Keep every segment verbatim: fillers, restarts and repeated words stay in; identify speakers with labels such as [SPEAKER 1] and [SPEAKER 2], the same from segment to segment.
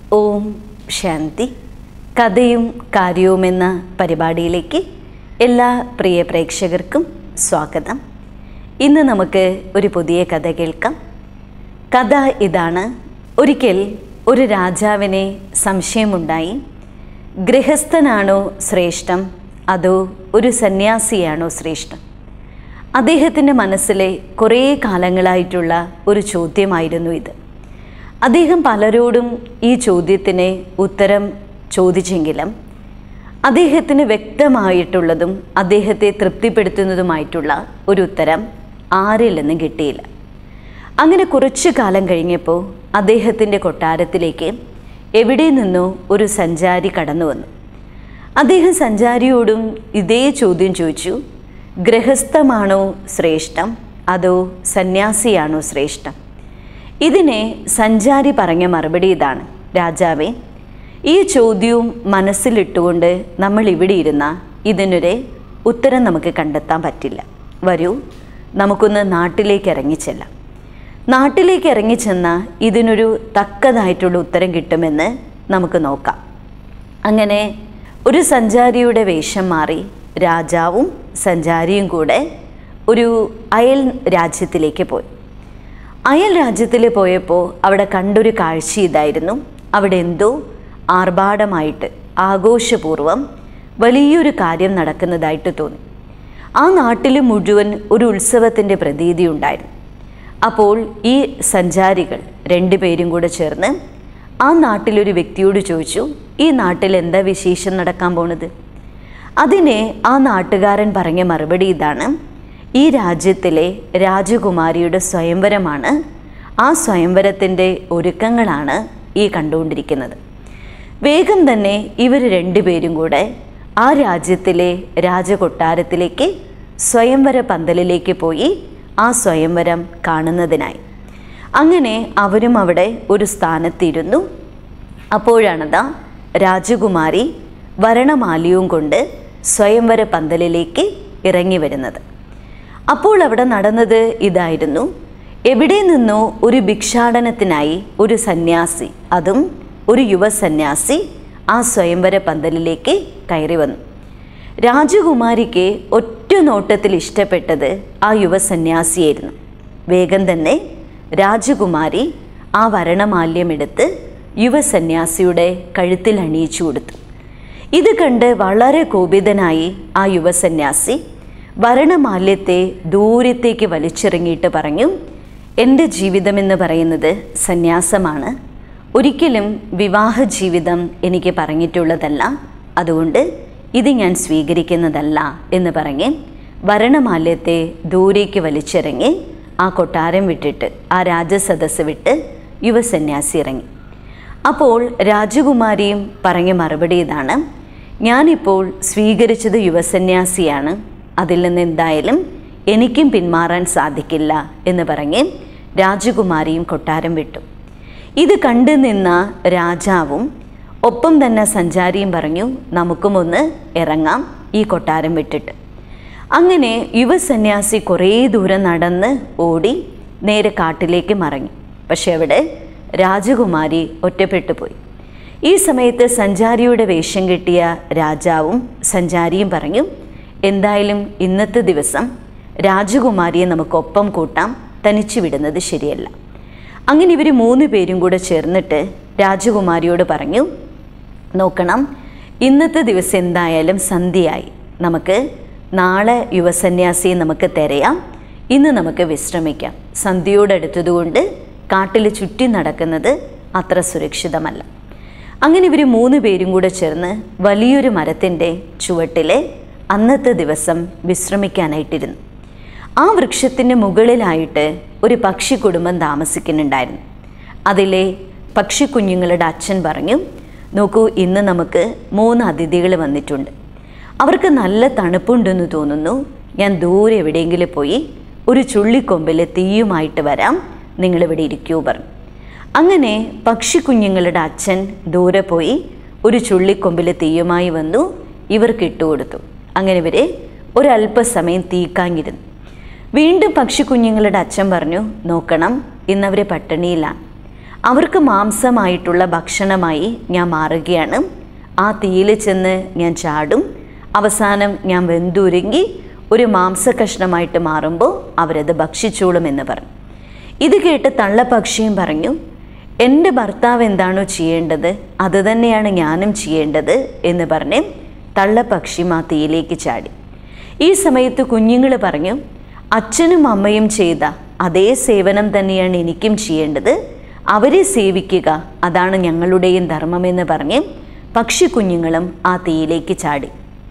[SPEAKER 1] ഓം ശാന്തി. കഥയും കാര്യവും എന്ന പരിപാടിയിലേക്ക് എല്ലാ പ്രിയ പ്രേക്ഷകർക്കും സ്വാഗതം. ഇന്ന് നമുക്ക് ഒരു പുതിയ കഥ കേൾക്കാം. കഥ ഇതാണ്. ഒരിക്കൽ ഒരു രാജാവിനെ സംശയമുണ്ടായി. ഗൃഹസ്ഥനാണോ ശ്രേഷ്ഠം അതോ ഒരു സന്യാസിയാണോ ശ്രേഷ്ഠം? അദ്ദേഹത്തിൻ്റെ മനസ്സിലെ കുറേ കാലങ്ങളായിട്ടുള്ള ഒരു ചോദ്യമായിരുന്നു ഇത്. അദ്ദേഹം പലരോടും ഈ ചോദ്യത്തിന് ഉത്തരം ചോദിച്ചെങ്കിലും അദ്ദേഹത്തിന് വ്യക്തമായിട്ടുള്ളതും അദ്ദേഹത്തെ തൃപ്തിപ്പെടുത്തുന്നതുമായിട്ടുള്ള ഒരു ഉത്തരം ആരിൽ നിന്നും കിട്ടിയില്ല. അങ്ങനെ കുറച്ചു കാലം കഴിഞ്ഞപ്പോൾ അദ്ദേഹത്തിൻ്റെ കൊട്ടാരത്തിലേക്ക് എവിടെ നിന്നോ ഒരു സഞ്ചാരി കടന്നു വന്നു. അദ്ദേഹം സഞ്ചാരിയോടും ഇതേ ചോദ്യം ചോദിച്ചു. ഗൃഹസ്ഥമാണോ ശ്രേഷ്ഠം അതോ സന്യാസിയാണോ ശ്രേഷ്ഠം? ഇതിനെ സഞ്ചാരി പറഞ്ഞ മറുപടി ഇതാണ്: രാജാവേ, ഈ ചോദ്യവും മനസ്സിലിട്ടുകൊണ്ട് നമ്മൾ ഇവിടെ ഇരുന്ന ഇതിനൊരു ഉത്തരം നമുക്ക് കണ്ടെത്താൻ പറ്റില്ല. വരൂ, നമുക്കൊന്ന് നാട്ടിലേക്ക് ഇറങ്ങിച്ചെല്ലാം. നാട്ടിലേക്ക് ഇറങ്ങിച്ചെന്നാൽ ഇതിനൊരു തക്കതായിട്ടുള്ള ഉത്തരം കിട്ടുമെന്ന് നമുക്ക് നോക്കാം. അങ്ങനെ ഒരു സഞ്ചാരിയുടെ വേഷം മാറി രാജാവും സഞ്ചാരിയും കൂടെ ഒരു അയൽ രാജ്യത്തിലേക്ക് പോയി. അയൽ രാജ്യത്തിൽ പോയപ്പോൾ അവിടെ കണ്ടൊരു കാഴ്ച ഇതായിരുന്നു. അവിടെ എന്തോ ആർഭാടമായിട്ട് ആഘോഷപൂർവ്വം വലിയൊരു കാര്യം നടക്കുന്നതായിട്ട് തോന്നി. ആ നാട്ടിൽ മുഴുവൻ ഒരു ഉത്സവത്തിൻ്റെ പ്രതീതി ഉണ്ടായിരുന്നു. അപ്പോൾ ഈ സഞ്ചാരികൾ രണ്ടുപേരും കൂടെ ചേർന്ന് ആ നാട്ടിലൊരു വ്യക്തിയോട് ചോദിച്ചു, ഈ നാട്ടിൽ എന്താ വിശേഷം നടക്കാൻ പോണത്? അതിനെ ആ നാട്ടുകാരൻ പറഞ്ഞ മറുപടി ഇതാണ്: ഈ രാജ്യത്തിലെ രാജകുമാരിയുടെ സ്വയംവരമാണ്. ആ സ്വയംവരത്തിൻ്റെ ഒരുക്കങ്ങളാണ് ഈ കണ്ടുകൊണ്ടിരിക്കുന്നത്. വേഗം തന്നെ ഇവർ രണ്ടുപേരും കൂടെ ആ രാജ്യത്തിലെ രാജകൊട്ടാരത്തിലേക്ക് സ്വയംവര പന്തലിലേക്ക് പോയി ആ സ്വയംവരം കാണുന്നതിനായി. അങ്ങനെ അവരും അവിടെ ഒരു സ്ഥാനത്തിരുന്നു. അപ്പോഴാണതാ രാജകുമാരി വരണമാലയും കൊണ്ട് സ്വയംവര പന്തലിലേക്ക് ഇറങ്ങി വരുന്നത്. അപ്പോൾ അവിടെ നടന്നത് ഇതായിരുന്നു. എവിടെ നിന്നോ ഒരു ഭിക്ഷാടനത്തിനായി ഒരു സന്യാസി, അതും ഒരു യുവ സന്യാസി, ആ സ്വയംവര പന്തലിലേക്ക് കയറി വന്നു. രാജകുമാരിക്ക് ഒറ്റ നോട്ടത്തിൽ ഇഷ്ടപ്പെട്ടത് ആ യുവ സന്യാസിയായിരുന്നു. വേഗം തന്നെ രാജകുമാരി ആ വരണമാല്യമെടുത്ത് യുവ സന്യാസിയുടെ കഴുത്തിൽ അണിയിച്ചു കൊടുത്തു. ഇത് കണ്ട് വളരെ കോപിതനായി ആ യുവ സന്യാസി വരണമാല്യത്തെ ദൂരത്തേക്ക് വലിച്ചെറിഞ്ഞിട്ട് പറഞ്ഞു, എൻ്റെ ജീവിതമെന്ന് പറയുന്നത് സന്യാസമാണ്. ഒരിക്കലും വിവാഹ ജീവിതം എനിക്ക് പറഞ്ഞിട്ടുള്ളതല്ല. അതുകൊണ്ട് ഇത് ഞാൻ സ്വീകരിക്കുന്നതല്ല എന്ന് പറഞ്ഞ് വരണമാല്യത്തെ ദൂരേക്ക് വലിച്ചെറിഞ്ഞ് ആ കൊട്ടാരം വിട്ടിട്ട്, ആ രാജസദസ്സ് വിട്ട് യുവ സന്യാസി ഇറങ്ങി. അപ്പോൾ രാജകുമാരിയും പറഞ്ഞ മറുപടി ഇതാണ്: ഞാനിപ്പോൾ സ്വീകരിച്ചത് യുവസന്യാസിയാണ്. അതിൽ നിന്ന് എന്തായാലും എനിക്കും പിന്മാറാൻ സാധിക്കില്ല എന്ന് പറഞ്ഞ് രാജകുമാരിയും കൊട്ടാരം വിട്ടു. ഇത് കണ്ടു നിന്ന രാജാവും ഒപ്പം തന്നെ സഞ്ചാരിയും പറഞ്ഞു, നമുക്കുമൊന്ന് ഇറങ്ങാം ഈ കൊട്ടാരം വിട്ടിട്ട്. അങ്ങനെ യുവസന്യാസി കുറേ ദൂരം നടന്ന് ഓടി നേരെ കാട്ടിലേക്ക് മറങ്ങി. പക്ഷെ അവിടെ രാജകുമാരി ഒറ്റപ്പെട്ടു പോയി. ഈ സമയത്ത് സഞ്ചാരിയുടെ വേഷം കിട്ടിയ രാജാവും സഞ്ചാരിയും പറഞ്ഞു, എന്തായാലും ഇന്നത്തെ ദിവസം രാജകുമാരിയെ നമുക്കൊപ്പം കൂട്ടാം, തനിച്ചു വിടുന്നത് ശരിയല്ല. അങ്ങനെ ഇവർ മൂന്ന് പേരും കൂടെ ചേർന്നിട്ട് രാജകുമാരിയോട് പറഞ്ഞു, നോക്കണം, ഇന്നത്തെ ദിവസം എന്തായാലും സന്ധ്യയായി, നമുക്ക് നാളെ യുവസന്യാസിയെ നമുക്ക് തിരയാം, ഇന്ന് നമുക്ക് വിശ്രമിക്കാം. സന്ധ്യയോടടുത്തതുകൊണ്ട് കാട്ടിൽ ചുറ്റി നടക്കുന്നത് അത്ര സുരക്ഷിതമല്ല. അങ്ങനെ ഇവർ മൂന്ന് പേരും കൂടെ ചേർന്ന് വലിയൊരു മരത്തിൻ്റെ ചുവട്ടിലെ അന്നത്തെ ദിവസം വിശ്രമിക്കാനായിട്ടിരുന്നു. ആ വൃക്ഷത്തിൻ്റെ മുകളിലായിട്ട് ഒരു പക്ഷി കുടുംബം താമസിക്കുന്നുണ്ടായിരുന്നു. അതിലെ പക്ഷിക്കുഞ്ഞുങ്ങളുടെ അച്ഛൻ പറഞ്ഞു, നോക്കൂ, ഇന്ന് നമുക്ക് മൂന്ന് അതിഥികൾ വന്നിട്ടുണ്ട്. അവർക്ക് നല്ല തണുപ്പുണ്ടെന്ന് തോന്നുന്നു. ഞാൻ ദൂരെ എവിടെയെങ്കിലും പോയി ഒരു ചുള്ളിക്കൊമ്പിൽ തീയുമായിട്ട് വരാം, നിങ്ങളിവിടെ ഇരിക്കൂ പറഞ്ഞു. അങ്ങനെ പക്ഷിക്കുഞ്ഞുങ്ങളുടെ അച്ഛൻ ദൂരെ പോയി ഒരു ചുള്ളിക്കൊമ്പിൽ തീയുമായി വന്നു. ഇവർക്ക് ഇട്ടുകൊടുത്തു. അങ്ങനെ ഇവർ ഒരല്പസമയം തീക്കാങ്ങിരുന്നു. വീണ്ടും പക്ഷിക്കുഞ്ഞുങ്ങളുടെ അച്ഛൻ പറഞ്ഞു, നോക്കണം, ഇന്നവർ പട്ടിണിയിലാണ്. അവർക്ക് മാംസമായിട്ടുള്ള ഭക്ഷണമായി ഞാൻ മാറുകയാണ്. ആ തീയിൽ ചെന്ന് ഞാൻ ചാടും. അവസാനം ഞാൻ വെന്തുരുങ്ങി ഒരു മാംസകഷ്ണമായിട്ട് മാറുമ്പോൾ അവരത് ഭക്ഷിച്ചോളുമെന്ന് പറഞ്ഞു. ഇത് കേട്ട് തള്ളപ്പക്ഷിയും പറഞ്ഞു, എൻ്റെ ഭർത്താവ് എന്താണോ ചെയ്യേണ്ടത് അത് തന്നെയാണ് ഞാനും ചെയ്യേണ്ടത് എന്ന് പറഞ്ഞ് തള്ളപ്പക്ഷിയും ആ തീയിലേക്ക് ചാടി. ഈ സമയത്ത് കുഞ്ഞുങ്ങൾ പറഞ്ഞു, അച്ഛനും അമ്മയും ചെയ്ത അതേ സേവനം തന്നെയാണ് എനിക്കും ചെയ്യേണ്ടത്, അവരെ സേവിക്കുക, അതാണ് ഞങ്ങളുടെയും ധർമ്മമെന്ന് പറഞ്ഞ് പക്ഷി കുഞ്ഞുങ്ങളും ആ തീയിലേക്ക് ചാടി.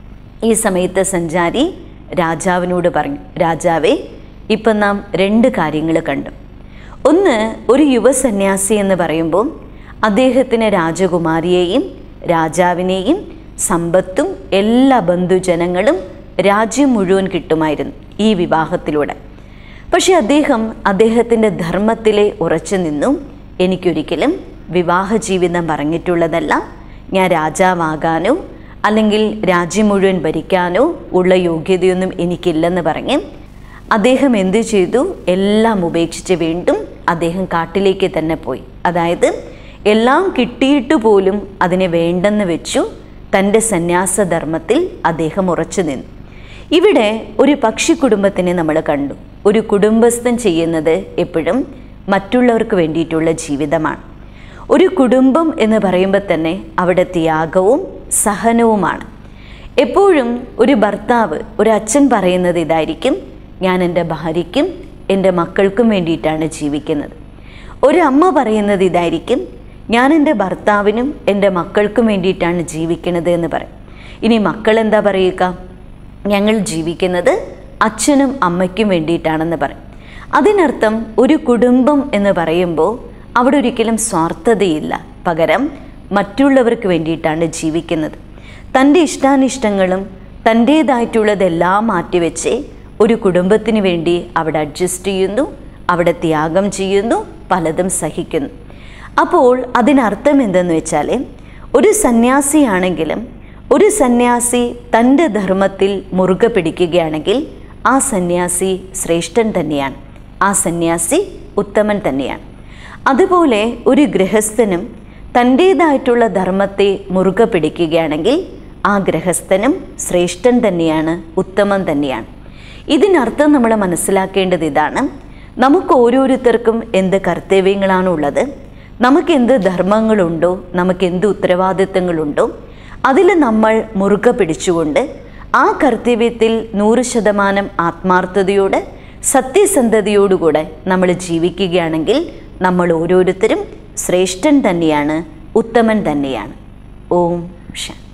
[SPEAKER 1] ഈ സമയത്ത് സഞ്ചാരി രാജാവിനോട് പറഞ്ഞു, രാജാവേ, ഇപ്പം നാം രണ്ട് കാര്യങ്ങൾ കണ്ടു. ഒന്ന്, ഒരു യുവസന്യാസി എന്ന് പറയുമ്പോൾ അദ്ദേഹത്തിന് രാജകുമാരിയെയും രാജാവിനെയും സമ്പത്തും എല്ലാ ബന്ധുജനങ്ങളും രാജ്യം മുഴുവൻ കിട്ടുമായിരുന്നു ഈ വിവാഹത്തിലൂടെ. പക്ഷെ അദ്ദേഹം അദ്ദേഹത്തിൻ്റെ ധർമ്മത്തിലെ ഉറച്ചു നിന്നു. എനിക്കൊരിക്കലും വിവാഹ ജീവിതം പറഞ്ഞിട്ടുള്ളതല്ല, ഞാൻ രാജാവാകാനോ അല്ലെങ്കിൽ രാജ്യം മുഴുവൻ ഭരിക്കാനോ ഉള്ള യോഗ്യതയൊന്നും എനിക്കില്ലെന്ന് പറഞ്ഞ് അദ്ദേഹം എന്തു ചെയ്തു? എല്ലാം ഉപേക്ഷിച്ച് വീണ്ടും അദ്ദേഹം കാട്ടിലേക്ക് തന്നെ പോയി. അതായത് എല്ലാം കിട്ടിയിട്ട് പോലും അതിനെ വേണ്ടെന്ന് വെച്ചു. തൻ്റെ സന്യാസധർമ്മത്തിൽ അദ്ദേഹം ഉറച്ചു നിന്നു. ഇവിടെ ഒരു പക്ഷി കുടുംബത്തിനെ നമ്മൾ കണ്ടു. ഒരു കുടുംബസ്ഥൻ ചെയ്യുന്നത് എപ്പോഴും മറ്റുള്ളവർക്ക് വേണ്ടിയിട്ടുള്ള ജീവിതമാണ്. ഒരു കുടുംബം എന്ന് പറയുമ്പോൾ തന്നെ അവിടെ ത്യാഗവും സഹനവുമാണ്. എപ്പോഴും ഒരു ഭർത്താവ്, ഒരു അച്ഛൻ പറയുന്നത് ഇതായിരിക്കും, ഞാൻ എൻ്റെ ഭാര്യയ്ക്കും എൻ്റെ മക്കൾക്കും വേണ്ടിയിട്ടാണ് ജീവിക്കുന്നത്. ഒരമ്മ പറയുന്നത് ഇതായിരിക്കും, ഞാൻ എൻ്റെ ഭർത്താവിനും എൻ്റെ മക്കൾക്കും വേണ്ടിയിട്ടാണ് ജീവിക്കുന്നത് എന്ന് പറയും. ഇനി മക്കൾ എന്താ പറയുക? ഞങ്ങൾ ജീവിക്കുന്നത് അച്ഛനും അമ്മയ്ക്കും വേണ്ടിയിട്ടാണെന്ന് പറയും. അതിനർത്ഥം ഒരു കുടുംബം എന്ന് പറയുമ്പോൾ അവിടെ ഒരിക്കലും സ്വാർത്ഥതയില്ല, പകരം മറ്റുള്ളവർക്ക് വേണ്ടിയിട്ടാണ് ജീവിക്കുന്നത്. തൻ്റെ ഇഷ്ടാനിഷ്ടങ്ങളും തൻ്റേതായിട്ടുള്ളതെല്ലാം മാറ്റിവെച്ച് ഒരു കുടുംബത്തിന് വേണ്ടി അവിടെ അഡ്ജസ്റ്റ് ചെയ്യുന്നു, അവിടെ ത്യാഗം ചെയ്യുന്നു, പലതും സഹിക്കുന്നു. അപ്പോൾ അതിനർത്ഥം എന്തെന്ന് വെച്ചാൽ, ഒരു സന്യാസിയാണെങ്കിലും ഒരു സന്യാസി തൻ്റെ ധർമ്മത്തിൽ മുറുകെ പിടിക്കുകയാണെങ്കിൽ ആ സന്യാസി ശ്രേഷ്ഠൻ തന്നെയാണ്, ആ സന്യാസി ഉത്തമൻ തന്നെയാണ്. അതുപോലെ ഒരു ഗൃഹസ്ഥനും തൻ്റേതായിട്ടുള്ള ധർമ്മത്തെ മുറുകെ പിടിക്കുകയാണെങ്കിൽ ആ ഗൃഹസ്ഥനും ശ്രേഷ്ഠൻ തന്നെയാണ്, ഉത്തമൻ തന്നെയാണ്. ഇതിനർത്ഥം നമ്മൾ മനസ്സിലാക്കേണ്ടത് ഇതാണ്, നമുക്ക് ഓരോരുത്തർക്കും എന്ത് കർത്തവ്യങ്ങളാണുള്ളത്, നമുക്കെന്ത് ധർമ്മങ്ങളുണ്ടോ, നമുക്കെന്ത് ഉത്തരവാദിത്തങ്ങളുണ്ടോ, അതിൽ നമ്മൾ മുറുകെ പിടിച്ചുകൊണ്ട് ആ കർത്തവ്യത്തിൽ നൂറ് ശതമാനം ആത്മാർത്ഥതയോടെ സത്യസന്ധതയോടുകൂടെ നമ്മൾ ജീവിക്കുകയാണെങ്കിൽ നമ്മൾ ഓരോരുത്തരും ശ്രേഷ്ഠൻ തന്നെയാണ്, ഉത്തമൻ തന്നെയാണ്. ഓം ശാന്തി.